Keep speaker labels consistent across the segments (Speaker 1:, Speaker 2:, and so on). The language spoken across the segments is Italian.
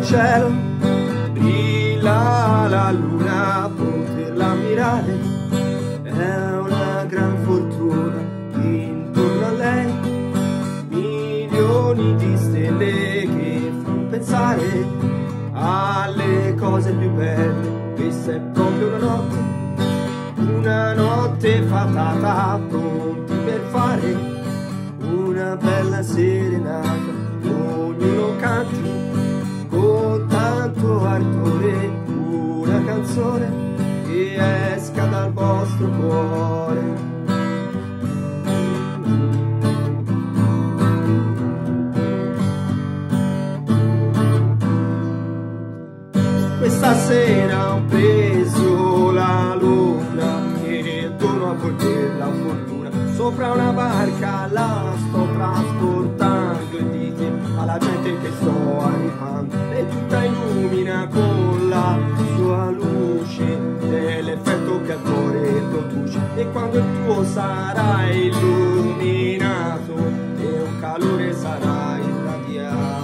Speaker 1: cielo brilla la luna, poterla ammirare è una gran fortuna. Intorno a lei milioni di stelle che fanno pensare alle cose più belle. Questa è proprio una notte fatata, pronti per fare una bella serenata. Ognuno canti con tanto ardore una canzone che esca dal vostro cuore. Questa sera ho preso la luna e dono a voi per la fortuna. Sopra una barca la sto trasportando e dite alla gente che sto arrivando. E tutta illumina con la sua luce dell'effetto che al cuore produce. E quando il tuo sarà illuminato e un calore sarà irradiato,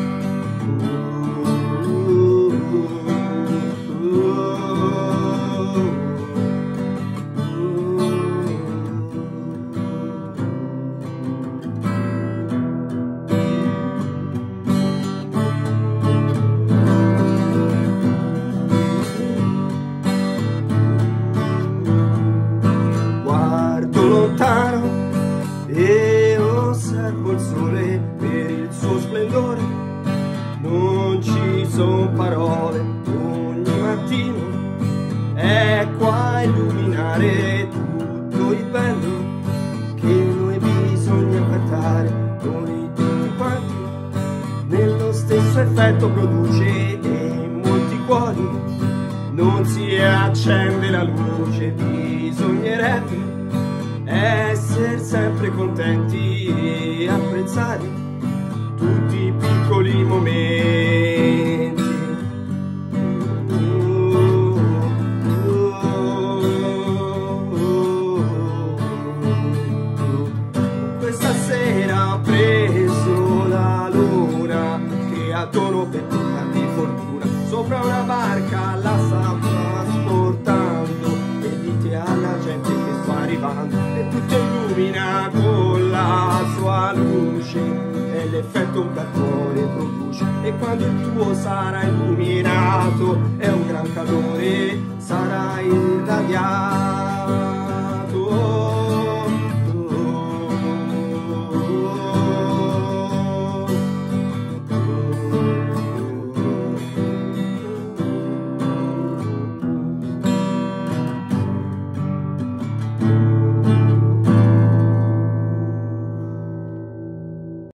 Speaker 1: lontano e osservo il sole per il suo splendore. Non ci son parole, ogni mattino è qua a illuminare tutto il bello che noi bisogna cantare. Noi tutti quanti nello stesso effetto produce e in molti cuori non si accende la luce. Bisognerebbe essere sempre contenti e apprezzare tutti i piccoli momenti. Questa sera ho preso la luna che ha dono per di fortuna. Sopra una barca la sta trasportando e dite alla gente che sta arrivando. E tutto illumina con la sua luce e l'effetto che al cuore produce. E quando il tuo sarà illuminato è un gran calore, sarà irradiato.